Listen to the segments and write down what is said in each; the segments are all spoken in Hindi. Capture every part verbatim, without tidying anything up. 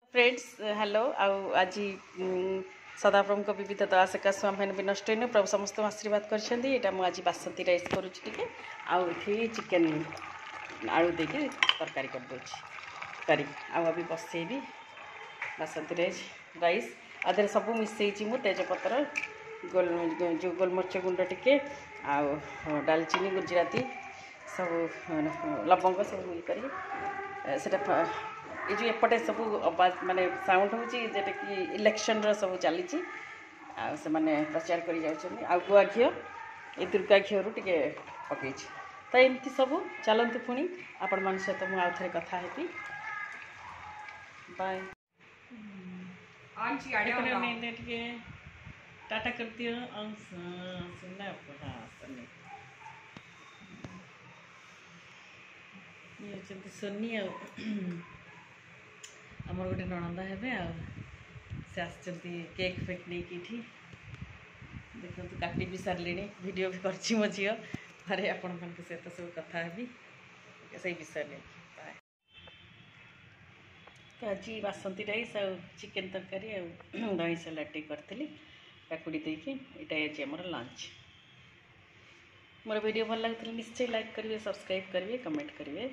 फ्रेंड्स हेलो आज सदाप्रभु को विविधता आशा स्वामी भी नष्ट हो प्रभु समस्त आशीर्वाद कर आज बासंती राइस करुँचे आउे चिकेन आलू देके तरकारी कर दूसरी करी आबी बसैबी बासंती राइस राइस आधे सब मिसई मु तेजपत्र गोल जो गोलमरीच गुंड टिके आउ डालचीनी गुजराती सब लवंग सब ये कर ये जो एपटे सब आवाज माने साउंड होटा कि इलेक्शन सब चली से माने प्रचार कर गुआ घी ये दुर्गा घी रू टे पकई तो एमती सब चलतु पुणी आपण मान सहित मुझे आउ थे कथा हेबी बाय टाटा कर दियो ये सोनी आमर गोटे नणंदा हे से आसचंती केक फेक नहीं कि देखो काटी भी सारे वीडियो भी कर मो झी अरे आपण सहित सब कथा हेबी से विषय नहीं तो आज बासंती राइस आ चिकेन तरकारी आ दही सलाड टे करी काकुड़ी देकी यहाँ आज आम लंच मोर वीडियो भल लगे निश्चय लाइक करेंगे सब्सक्राइब करेंगे कमेंट करेंगे।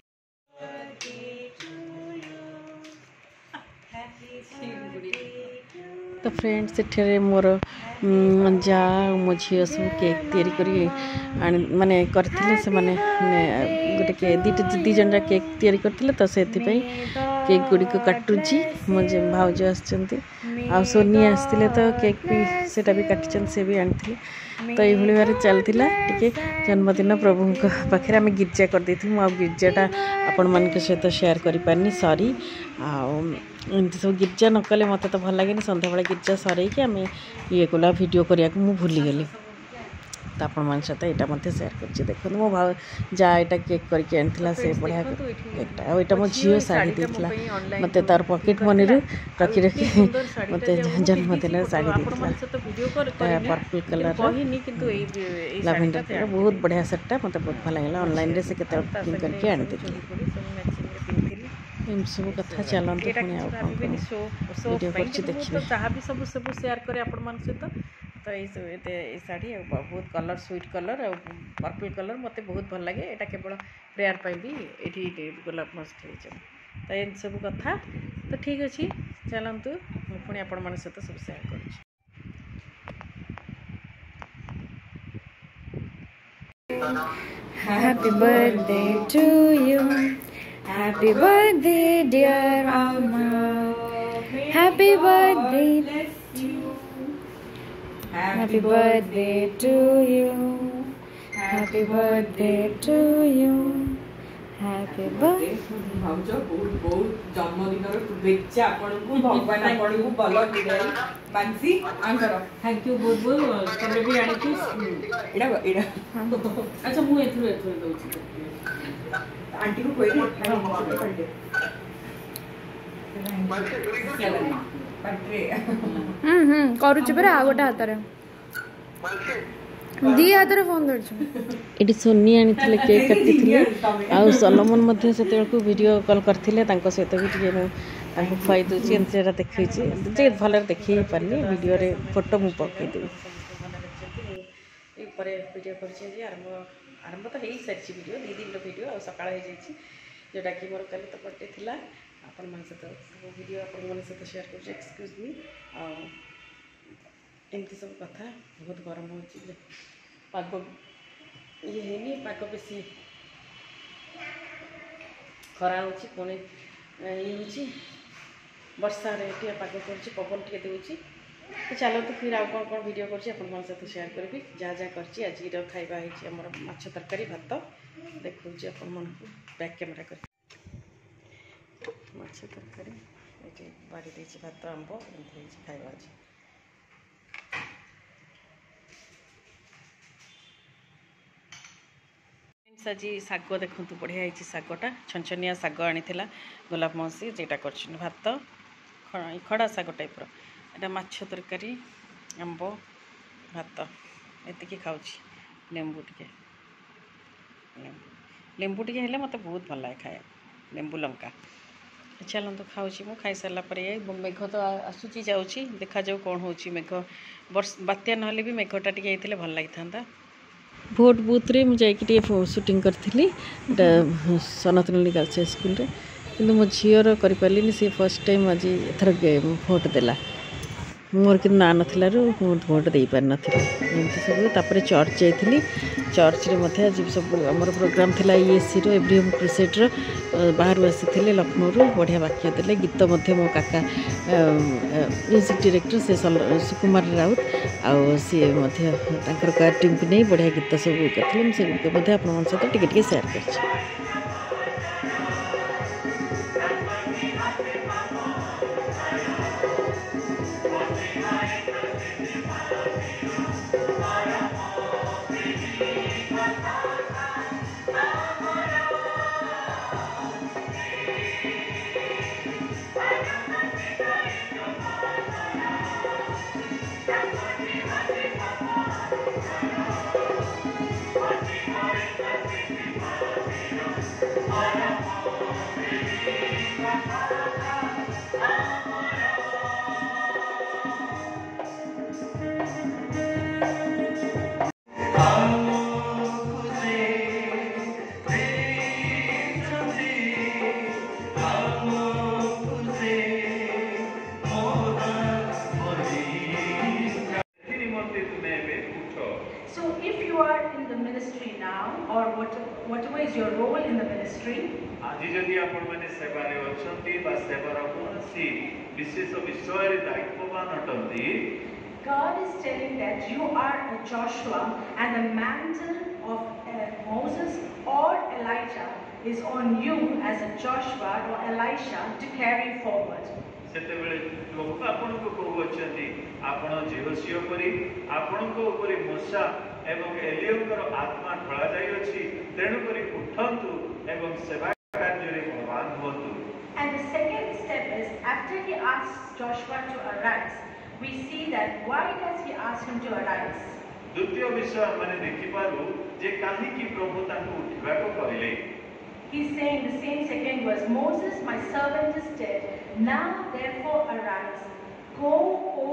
तो फ्रेंड्स से मोर जा मो झी सब केक तैयारी कर माने करथिले से माने गोटे दी जन जा केक तैयारी करथिले तो से केक गुड़ी को काटुची मो भाउज आसचंती आ सोनी आसते तो केक भी सेटा भी काटिचन से भी आनी तो ये भाव चलता टे जन्मदिन प्रभु पाखे आम गिर्जा कर गिर्जाटा आपण मान सहित शेयर कर पारनी सॉरी आमती सब गिर्जा न कले मत तो भल लगे सन्ध्या बेला गिर्जा सरई आम ये कला वीडियो करने को भूलीगली तो आपण मान सहित यहाँ मत शेयर कर देखो मो भाव जा यहाँ केक करके आनी से बढ़िया केकटा यहाँ मो झील शाढ़ी देता मत तार पकेट मनी रखी रखी मत जन्मदिन शाढ़ी देता पर्पल कलर लाभेंडर कलर बहुत बढ़िया सेटा मत बहुत भल लगे ऑनलाइन से केत बुकिंग करके आनी एम सब कथा चलते वीडियो कर देखिए जहाँ भी सब सब शेयर करे आपण मान सहित तो ये शाढ़ी बहुत कलर स्वीट कलर और पर्पल कलर मत बहुत भल लगे यहाँ केवल प्रेयर पर भी ये गोलाप मस्त हो तो ये सब कथा तो ठीक अच्छे चलतु पुणी आपण मान सहित सब शेयर कर Happy birthday to you. Happy birthday dear Amma. Happy birthday to you. Happy birthday to you. Happy birthday to you. Happy birthday. भाउज बहुत बहुत जन्मदिन शुभेच्छा आपको भगवान आपको भल दीर्घायु मानसी आंकर थैंक यू बहुत बहुत तबे भी आनी थी एडा एडा अच्छा मु एथु एथु दउची आंटी को कोई हम्म हम्म करूची पर आ गोटा हाथ रे दी हाथ रे फोन धरछु एटी सोनी आनी थिले केक काटी आ सलमन मध्ये सेते को वीडियो कॉल करथिले तांको सहित भी टिके तांको खुआई दूची एंतरा देखै छी जे भलर देखै पारनी वीडियो रे फोटो मु पकै दे ऊपर वीडियो करछि जे आरंभ आरंभ तो हेई सारछि वीडियो दी दिन वीडियो आ सकाळ हे जाइछि जेटा कि मोर कल तो बर्थडे थिला अपन मन से तो वीडियो अपन मन से शेयर कर एक्सक्यूज मी आ एमती सब कथा बहुत गरम हो पाग ये है पाग बेसी खरा हो पुणी ये हूँ वर्षा रे पाग कर पवन टे दूसरी तो चलो तो फिर आउ कौन कौन वीडियो कर सहित शेयर करी जहाँ जहाँ कर आज खाଇବା आमर माछ तरकारी भात देखा अपन मन को बैक कैमेरा कर माछ तरकारी ये बाड़ी दे भात आंब एमती खाଇବା आज आज शाग देखु बढ़िया है शागटा छनछनिया शाग आनी गोलाप मौसी जेटा कर भात खड़ा शाग टाइप यहाँ माछ तरकारी आंब भात ये खाऊँ लेंबू टे लेंबू टे हेल्ले मत बहुत भल लगे खाया लेंबू लंका चलते खाऊँ मु खाई सारा पर मेघ तो आसूची जाऊँगी देखा जाऊ कौन हो मेघ वर्ष बात्या ना भी मेघटा टी भल लगी था भोट बुथ रे मुझे शूटिंग करी सनातन गर्ल्स हाई स्कूल रे कि मो झीर करें सी फर्स्ट टाइम आज एथर भोट देला मोर कि ना नाला भोट दे पार नाथी एमती सब तापर चर्च जाइली चर्च रे आज सब आमर प्रोग्राम थिला ईएससी रो एवरीहोम क्रुसेड रो बाहर आसी लखनऊ बढ़िया वाक्य देले गीत मो काका म्यूजिक डायरेक्टर से सुकुमार राउत आउ सी कार टीम को नहीं बढ़िया गीत सब करते से आप सहित टिके सेयार कर Whatever is your role in the ministry, आज जदि आपण माने सेवा रे अछंती बा सेवार कोनसी विशेष विषय रे दायित्ववान अटंती God is telling that you are a Joshua and the mantle of uh, Moses or Elijah is on you as a Joshua or Elisha to carry forward. सेतेबेले लोक आपण को कहू अछंती आपण जेहोसिया परी आपण को ऊपर मूसा एवं एलियंकर आत्मा ढला जाई अछि तेणु करी उठंतु एवं सेवा कार्य रे बलवान होतु. And the second step is after he asks Joshua to arise, we see that why does he ask him to arise? द्वितीय विषय माने देखि पारू जे काहे की प्रभु तांको उठिबा को कहले. He's saying the same second verse, Moses my servant is dead, now therefore arise, go over.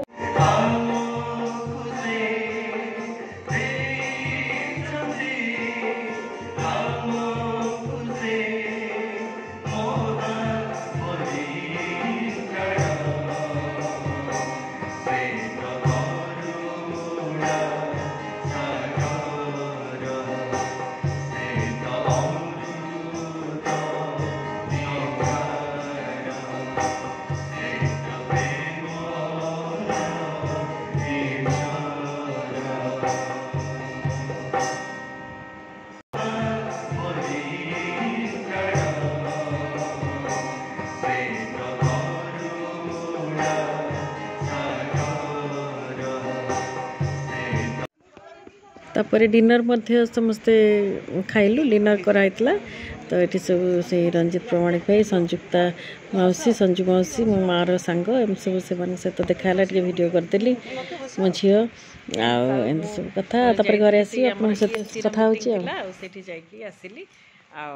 तापर डिनर मध्य समस्ते खाइलु डिनर कराइतला तो ये सब से रंजित प्रमाणिक भाई संयुक्ता मौसी संजू मौसी मो मार सांग एम सब से माने से तो देखाला टे वीडियो करदेली मो झियो आ एम सब कथा तापर घरे आसी अपन से कथा होची आ सेठी जाईकी आसिली आ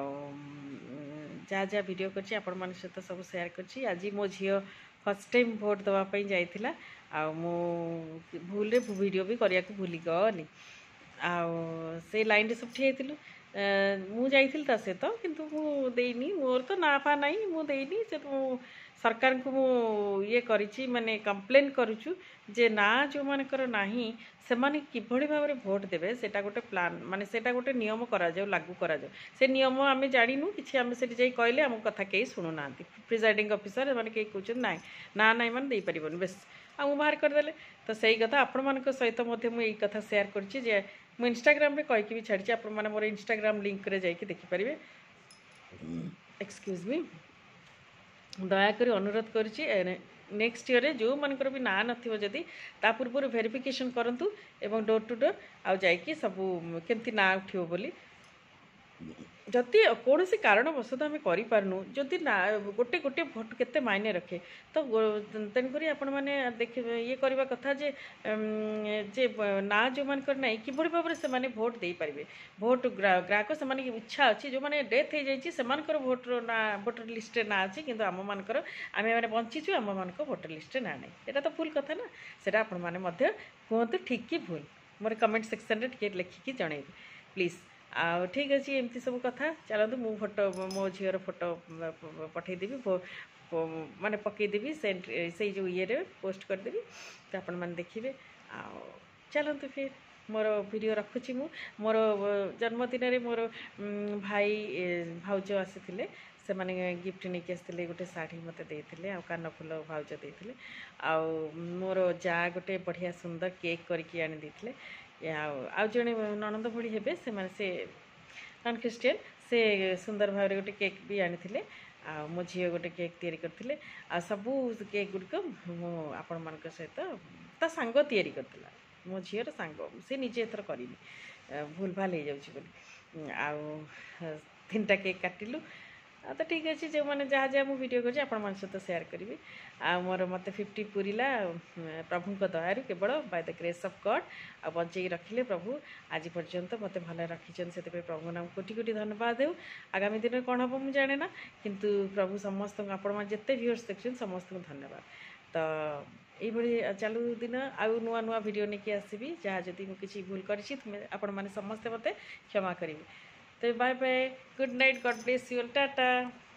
जा जा वीडियो करची अपन मन से तो सब शेयर करची आज मो झियो फर्स्ट टाइम वोट दवा पई जाईतिला आ मो भूल रे वीडियो भी करिया को भूली गनी आ से लाइन रे सब ठियाइतिलु मु जाइथिल ता से तो किंतु मु देइनी मोर तो ना पा नाही मु देइनी से मु सरकार को मु ये करिछि माने कंप्लेन करूछु जे ना जो माने कर नाही से माने किभଳି भाबरे वोट देबे सेटा गोटे प्लान माने सेटा गोटे नियम करा जाऊ लागू करा जाऊ से नियम आमे जानिनु किछि आमे सेठी जाई कहले हम कथा केई सुनु नांती प्रिजाइडिंग ऑफिसर माने केई कहउछ नाही ना नाही माने देई परिबन बस आ मु बाहर कर देले तो सही कथा आपण मान को सहित मध्य मु एई कथा शेयर करछि जे मु इंस्टाग्राम रे कहि कि भी छाडी आपण माने मोर इंस्टाग्राम लिंक रे जाई कि देखि परिबे एक्सक्यूज मी दया करी अनुरोध करछि नेक्स्ट ईयर जो मानकर भी ना नथिबो जदी ता पूर्व वेरिफिकेशन करंतु एवं डोर टू डोर आ जाई कि सब केमती ना उठियो बोली जदि कौन सी कारणवशत आम करूँ जदि ना गोटे गोटे भोट केते मायने रखे तो तेणुक आपण मैंने देख ये करवा कथा जे जे ना जो मान ना कि भाव में से भोट दे पारे भोट ग्राहक से इच्छा अच्छी जो मैंने डेथ हो जाए भोटर ना भोटर लिस्ट ना अच्छी कि आम मानकर आम मैंने बंचीचु आम मान भोटर लिस्ट ना नहीं यहाँ तो भूल कथा ना सेटा आपण मैंने कहतु ठीक कि भूल मोर कमेंट सेक्शन में लिखिकी जनइबे प्लीज आ ठीक अच्छे एमती सब कथा चलतु मु फोटो मो झीर फोटो पठेदेवी माने पकईदेवी से जो ये पोस्ट करदेवी तो आपण मैंने देखिए आ चलतु फिर मोर वीडियो रखुची मु मोर जन्मदिन में मोर भाई भाउज आसी से माने गिफ्ट नहीं आसते गोटे शाढ़ी मत देते आ कानफुल भाउज देते आ मोर जा गोटे बढ़िया सुंदर केक करके आनी देते आ जड़े ननंद भली हेबे से माने से नॉन क्रिश्चियन से सुंदर भाव गोटे केक भी आनी आ मो झी गोटे केक तैयारी करथिले आ सबू केक गुड़िक आपण मान सहित ता सांग तैयारी करथिला मो झीर सांग से निजे एथर करिनी भूल भाल हो जाउछि आ तीन टा केक काटिलु आ तो ठीक अच्छे जो मैंने जहाँ जहाँ मुझे वीडियो कर मान सहित सेयार करी आ मोर मत फिफ्टी पूरीला प्रभु दयारू केवल by the grace of God आ बचे रखिले प्रभु आज पर्यंत मत भल रखीचन से प्रभु नाम कोटि कोटि धन्यवाद देव आगामी दिन में कौन हम मुझे जाने ना किंतु प्रभु समस्त आपण जिते व्यूअर्स देखते समस्त को धन्यवाद तो ये चालू दिन आउ नुआ नुआ वीडियो नहीं आसबि जहाँ जदि मुझे भूल कर आपण मैंने समस्ते मत क्षमा करेंगे तो bye bye good night God bless you Tata.